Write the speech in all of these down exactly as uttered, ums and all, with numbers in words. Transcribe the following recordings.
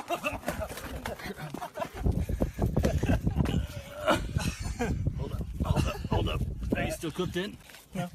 Hold up, hold up, hold up. Are you still cooked in? No.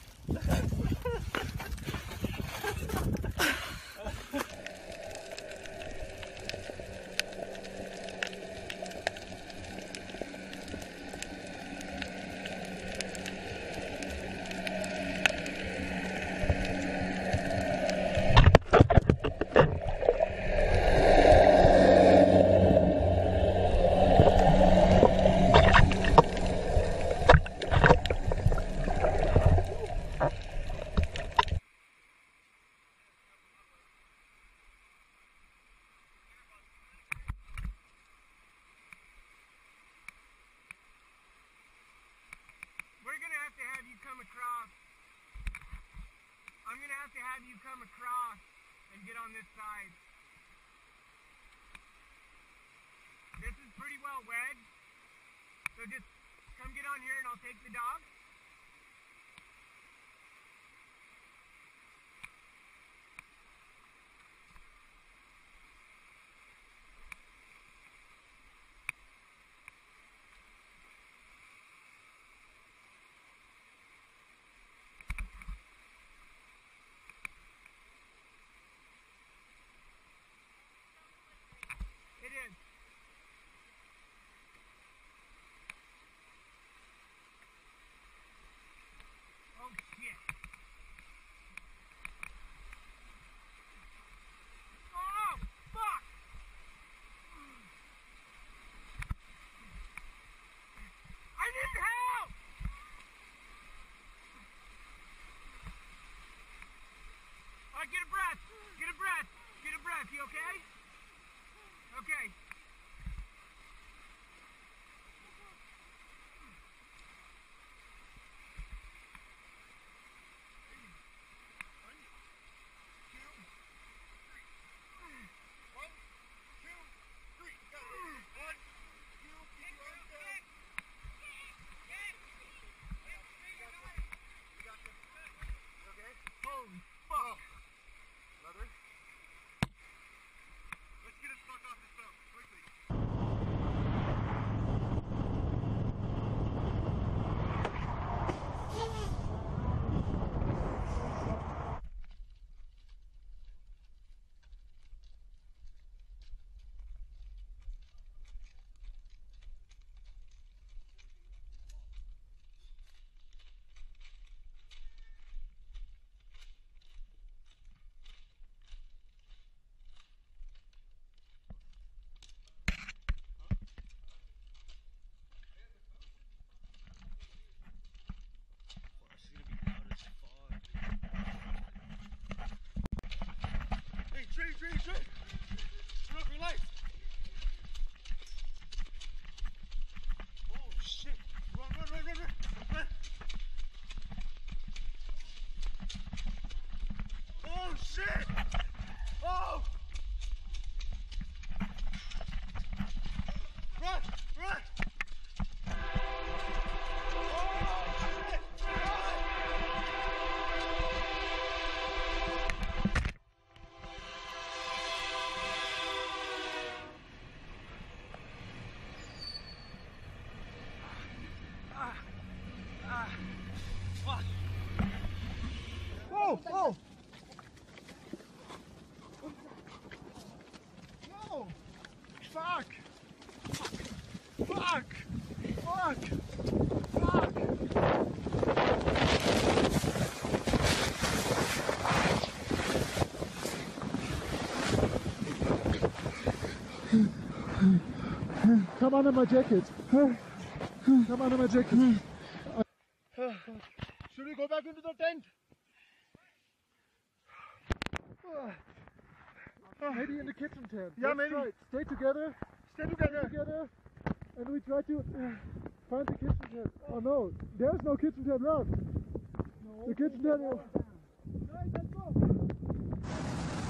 Across. I'm gonna have to have you come across and get on this side. This is pretty well wedged, so just come get on here and I'll take the dog. It is. Oh shit. Oh fuck. I need help. All right, get a breath. Get a breath. Get a breath. You okay? Okay. Holy fuck. Leather. Let's get us fuck off this boat, quickly. Tree, tree, tree! Turn off your lights! Oh shit! Run, run, run, run, run! Run! Oh shit! Oh! Run! Run! Oh, oh! No! Fuck! Fuck! Fuck! Fuck! Come under my jacket. Come under my jacket. Should we go back into the tent? Maybe in the kitchen tent. Yeah, Let's maybe. Try. Stay together. Stay together. Stay together. And we try to find the kitchen tent. Oh no, there's no kitchen tent left. No. The kitchen tent. Is... Right, let's go.